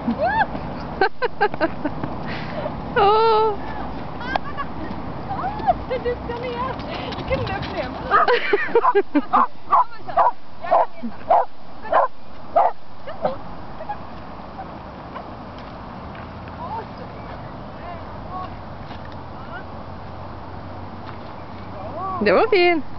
Åh. Du ska ner. Vilken löp ner. Det var fin.